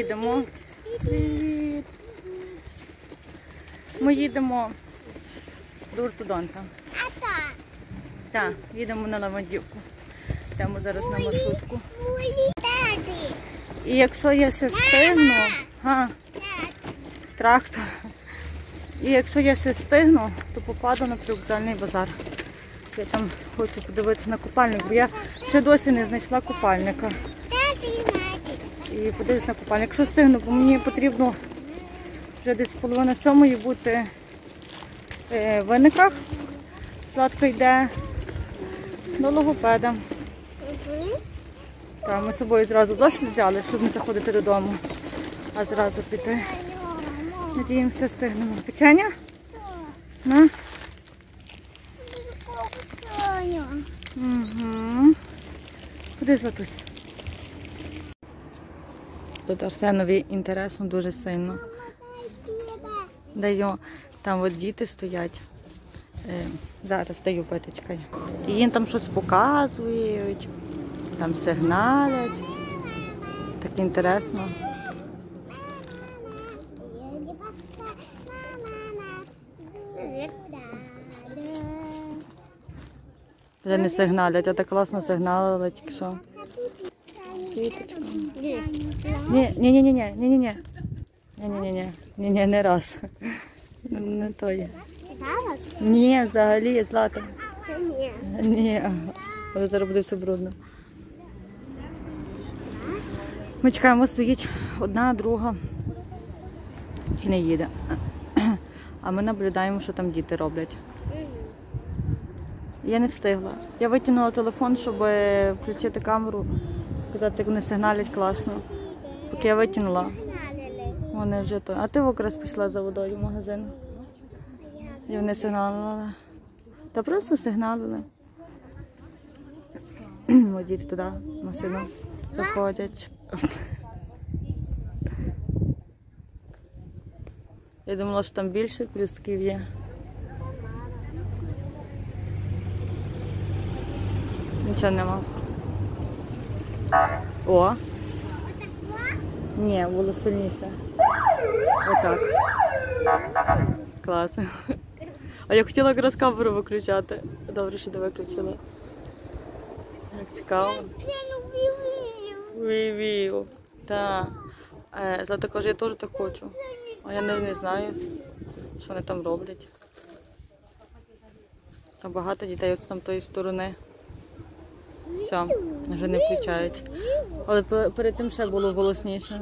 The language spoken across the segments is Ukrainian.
їдемо. Привіт. Ми їдемо до ортодонта. Так, їдемо на Лавандівку. Йдемо зараз на маршрутку. І якщо я ще встигну, трактор. І якщо я ще встигну, то попаду на привокзальний базар. Я там хочу подивитися на купальник, бо я ще досі не знайшла купальника. І подивитися на купальник. Якщо встигну, бо мені потрібно вже десь 6:30 бути в Винниках. Златка йде до логопеда. Так, ми з собою зразу зошит взяли, щоб не заходити додому, а зразу піти. Надіємося, встигнемо. Печення? На? Угу. Куди, Златусь? Тут Арсенові інтересно дуже сильно. Даю, там от діти стоять. Зараз даю пити, чекай. І їм там щось показують, там сигналять. Так інтересно. Вже не сигналять, а так класно сигналили тільки що. Квіточка. Ні, не раз. Не то є. Зараз? Ні, взагалі, Злата. Це ні. Ні, але зараз буде все брудно. Ми чекаємо, стоїть одна, друга і не їде. А ми наблюдаємо, що там діти роблять. Я не встигла. Я витягнула телефон, щоб включити камеру, показати, як вони сигналять класно. Поки я витягнула, вони вже то. А ти якраз пішла за водою в магазин. І вони сигналили. Та просто сигналили. О, діти туди в машину заходять. Я думала, що там більше плюсків є. Нічого нема. О! Ні, було сильніше. Отак. Клас. А я хотіла якраз камеру виключати. Добре, що ти виключила. Як цікаво. Вів. Так. Злата каже, я теж так хочу. А я не знаю, що вони там роблять. Там багато дітей ось там тої сторони. Все, вже не включають. Але перед тим ще було голосніше.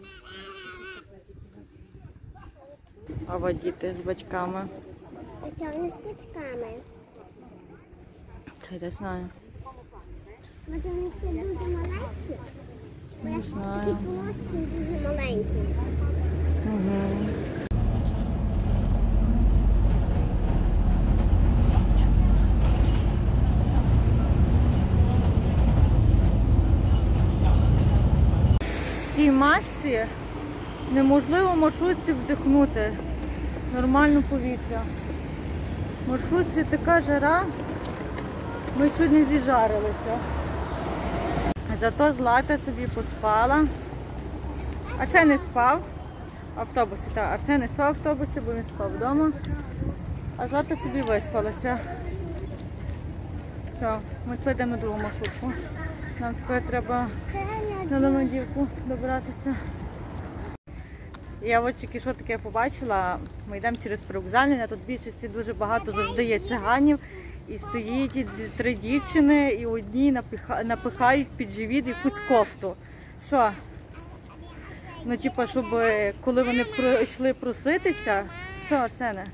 А от діти з батьками. А чого вони з батьками? Та й не знаю. Може вони ще дуже маленькі? Бо я ще такі плоскі, дуже маленькі. Угу. В цій масці неможливо в маршрутці вдихнути нормальне повітря. В маршрутці така жара, ми чуть не зіжарилися. Зато Злата собі поспала. Арсен не спав в автобусі. Так, Арсен не спав в автобусі, бо він спав вдома. А Злата собі виспалася. Все, ми тепер йдемо на другу маршрутку. Нам тепер треба на Лавандівку добратися. Я от тільки що таке побачила. Ми йдемо через привокзальний, а тут в більшості дуже багато завжди є циганів. І стоїть 3 дівчини, і одні напихають під живіт якусь кофту. Що? Ну, типа, щоб коли вони прийшли проситися. Що, Арсене?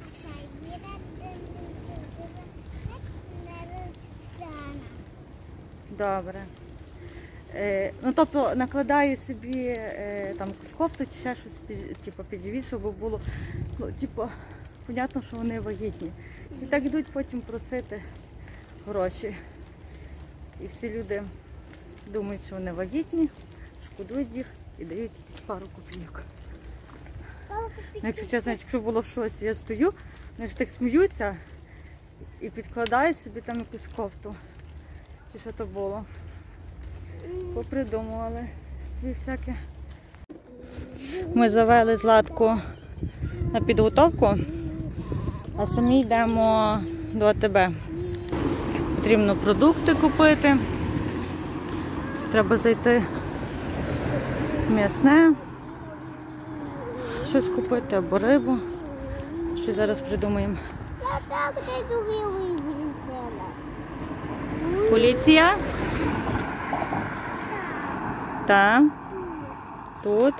Добре. Ну, тобто, накладаю собі там якусь кофту чи ще щось типу, під живіт, щоб було, ну, типу, понятно, що вони вагітні. І так йдуть потім просити гроші. І всі люди думають, що вони вагітні, шкодують їх і дають якісь пару копійок. Ну, якщо чесно, якщо було в шоці, я стою, вони ж так сміються і підкладаю собі там якусь кофту. Чи що то було. Попридумували собі всяке. Ми завели Златку на підготовку, а самі йдемо до АТБ. Потрібно продукти купити. Треба зайти в м'ясне, щось купити або рибу. Що зараз придумаємо. Так, де другі вибрали? Поліція? Так. Тут.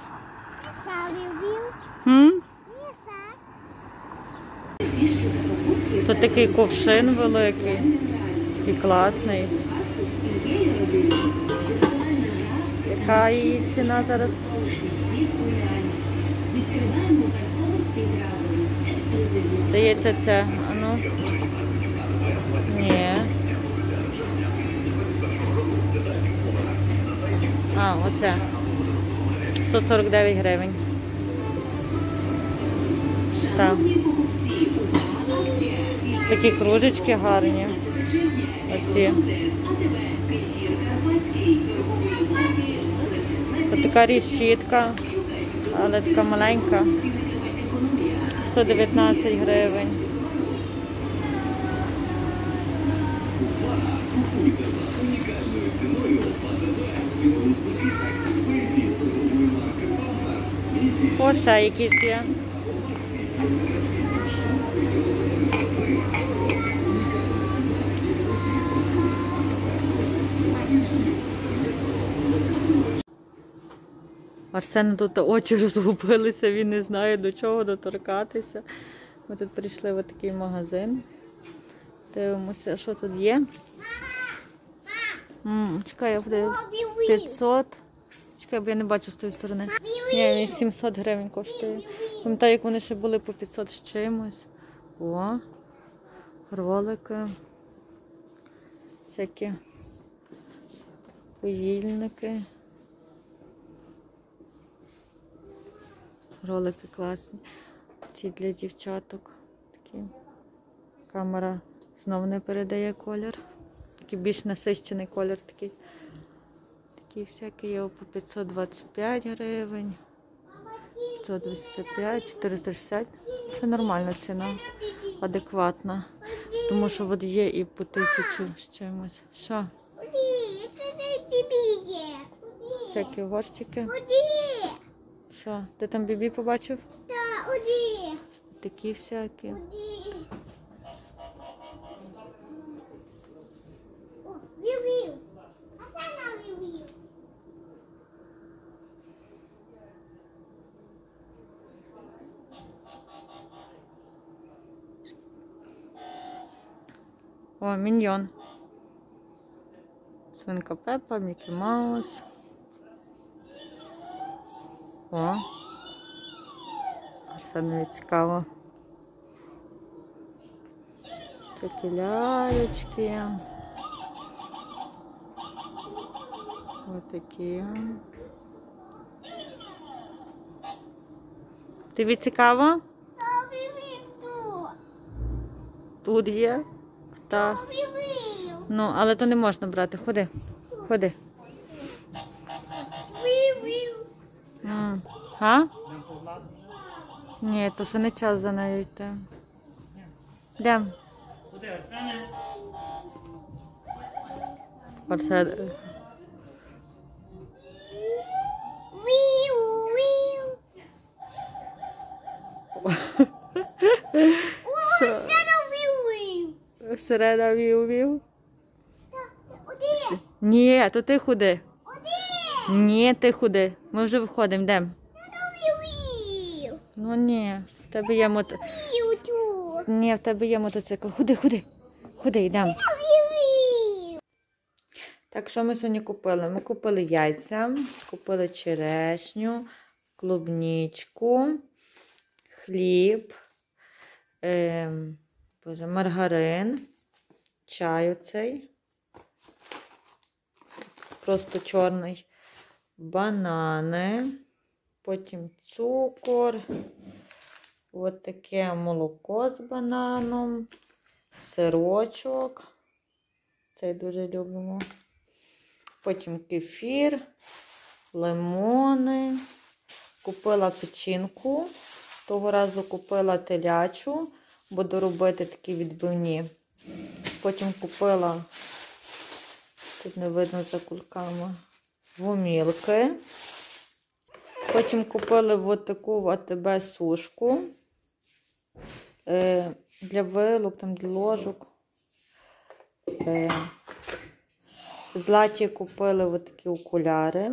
Тут такий ковшин великий, такий класний. Яка її ціна зараз? Здається, це, а ну, ні. А, оце. 149 гривень. Так. Такі кружечки гарні. Оці. Ось така ріщітка, але така маленька. 119 гривень. О, ще якісь є. Арсена тут очі розгубилися, він не знає, до чого доторкатися. Ми тут прийшли в такий магазин. Дивимося, що тут є. Чекай, я подивлюсь. 500. Чекай, бо я не бачу з тої сторони. Ні, він 700 гривень коштує. Пам'ятаю, як вони ще були по 500 з чимось. О, ролики. Всякі поїльники. Ролики класні. Ці для дівчаток. Такі. Камера знову не передає колір. Такий більш насичений колір такий. Такі всякі є по 525 гривень. 125, 460. Це нормальна ціна. Адекватна. Тому що от є і по 1000 з чимось. Що? Всякі горщики. Що? Ти там бібі побачив? Так, Такі всякі. О, Міньйон. Свинка Пепа, Мікі Маус. О. Арсенові цікаво. Такі лялечки. Отакі. Тобі цікаво? Тут є. Так. Ну, але то не можна брати. Ходи. Ходи. А? Ні, то ще не час за нею йти. Йдемо. Куди, Арсене? Арсен. Сирена вів-вів. Ні, то ти худи. Ні, ти худи. Ми вже виходимо, йдемо. Ну ні, в тебе є Ні, в тебе є мотоцикл. Худи, худи. Худи, йдемо. Так, що ми сьогодні купили? Ми купили яйця, купили черешню, клубничку, хліб, маргарин, чай оцей, просто чорний, банани, потім цукор, от таке молоко з бананом, сирочок, цей дуже любимо, потім кефір, лимони, купила печінку. Того разу купила телячу. Буду робити такі відбивні. Потім купила, тут не видно за кульками, гумілки. Потім купили ось таку в АТБ сушку. Для вилок, там для ложок. Златі купили ось такі окуляри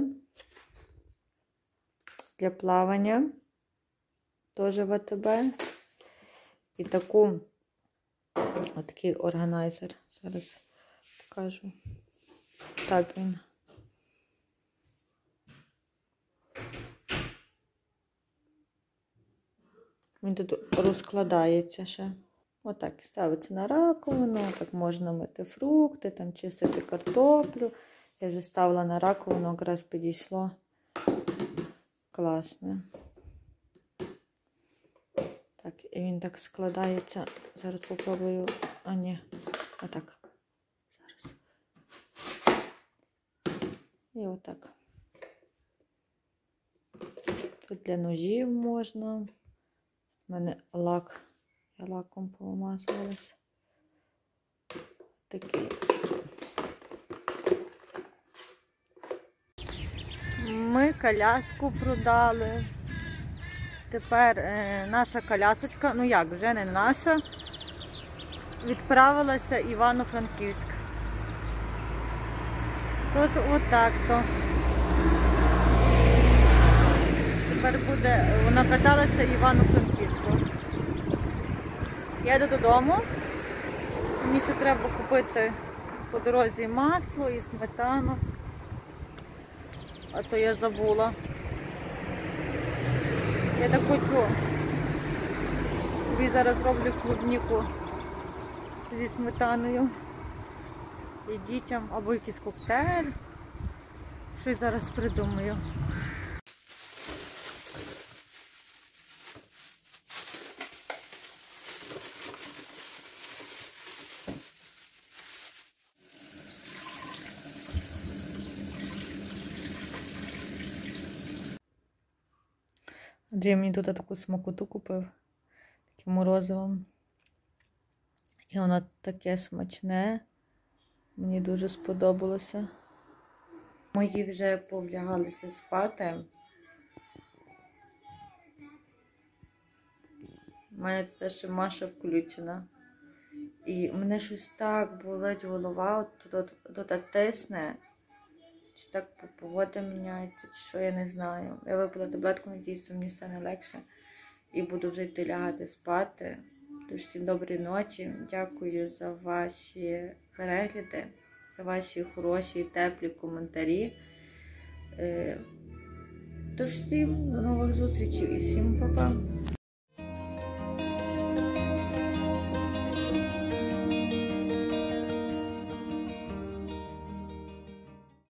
для плавання. Теж в АТБ. І отакий органайзер. Зараз покажу. Так він. Він тут розкладається ще. Отак ставиться на раковину, так можна мити фрукти, там чистити картоплю. Я вже ставила на раковину, якраз підійшло. Класно. Так, і він так складається. Зараз попробую. А, ні. Отак. Зараз. І отак. Тут для ножів можна. У мене лак. Я лаком помазувалася. Такий. Ми коляску продали. Тепер наша колясочка, ну як, вже не наша, відправилася в Івано-Франківськ. Тож отак-то. Тепер буде, вона каталася в Івано-Франківську. Я йду додому. Мені ще треба купити по дорозі масло і сметану. А то я забула. Я так хочу. Собі зараз роблю клубніку зі сметаною. І дітям, або якийсь коктейль. Щось зараз придумаю. Андрій мені тут таку смакоту купив, таким морозивом. І воно таке смачне. Мені дуже сподобалося. Мої вже повлягалися спати. У мене тут ще Маша включена. І мене щось так болить голова, тут тисне. Чи так погода міняється, чи що, я не знаю. Я випила таблетку, надіюся, мені стане легше. І буду вже йти лягати спати. Тож всім доброї ночі. Дякую за ваші перегляди, за ваші хороші і теплі коментарі. Тож всім до нових зустрічей і всім па-па.